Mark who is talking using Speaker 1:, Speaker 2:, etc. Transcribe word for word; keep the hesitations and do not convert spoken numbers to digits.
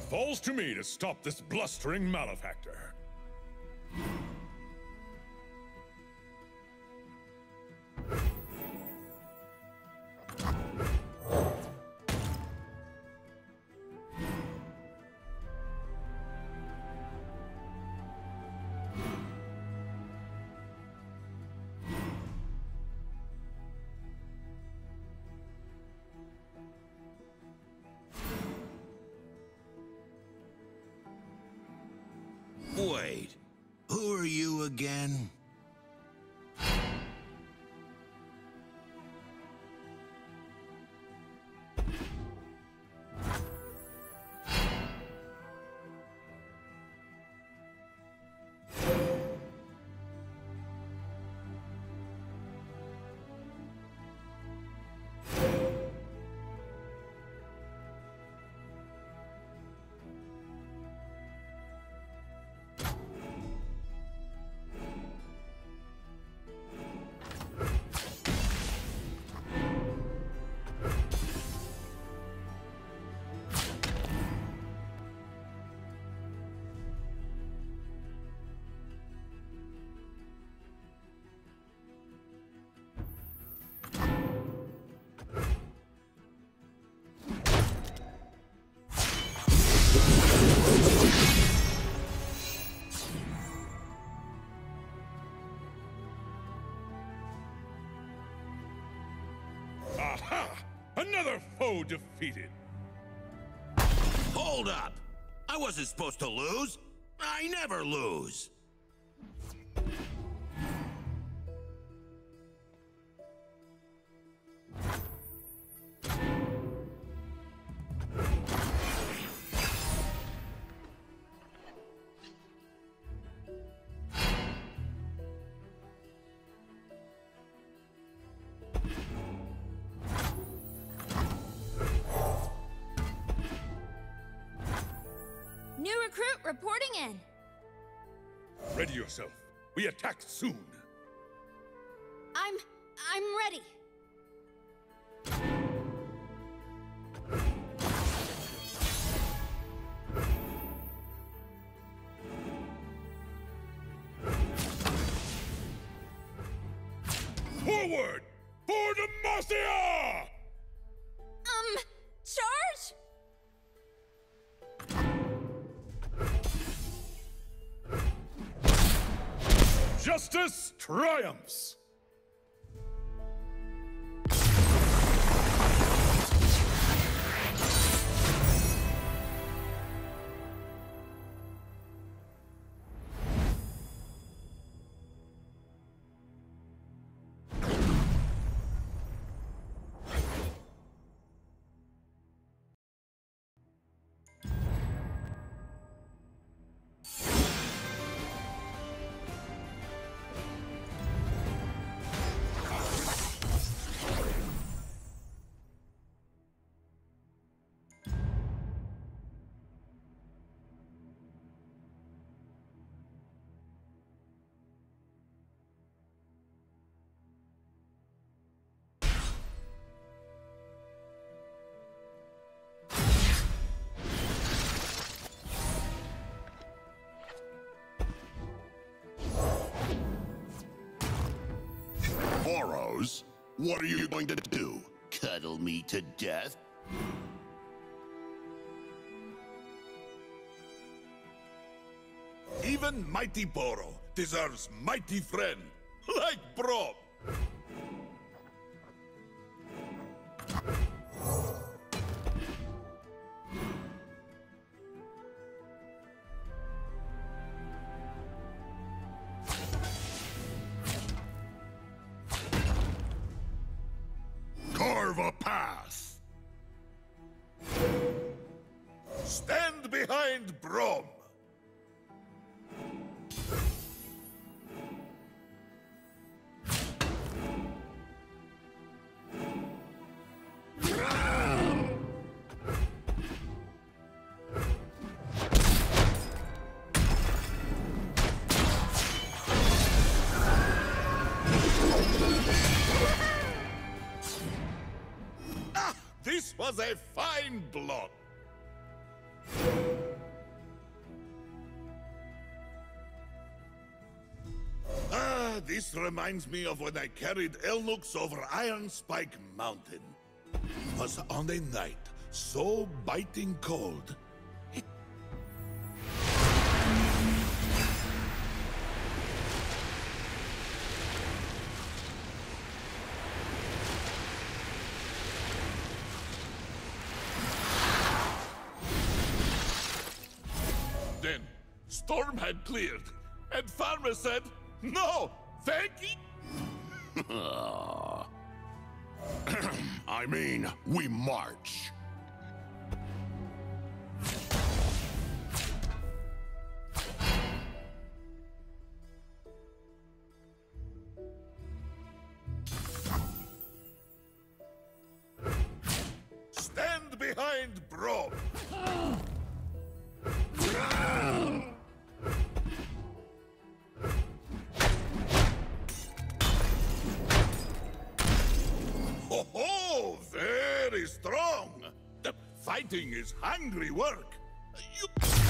Speaker 1: It falls to me to stop this blustering malefactor.
Speaker 2: Wait, who are you again?
Speaker 1: Aha! Another foe defeated!
Speaker 2: Hold up! I wasn't supposed to lose! I never lose!
Speaker 3: New recruit reporting in.
Speaker 1: Ready yourself. We attack soon.
Speaker 3: I'm... I'm ready.
Speaker 1: Forward! For Demacia!
Speaker 3: Um, charge?
Speaker 1: Justice triumphs!
Speaker 4: Boros, what are you going to do? Cuddle me to death?
Speaker 5: Even mighty Boro deserves mighty friend, like Brom.
Speaker 4: Carve a path!
Speaker 5: Stand behind Brom. Ah, this was a fine block. Ah, this reminds me of when I carried Elnooks over Iron Spike Mountain. It was on a night so biting cold. It... Then, storm had cleared, and Farmer said, "No, thank you."
Speaker 4: I mean, we march.
Speaker 5: Stand behind Brom. Ho ho! Very strong! The fighting is hungry work. You...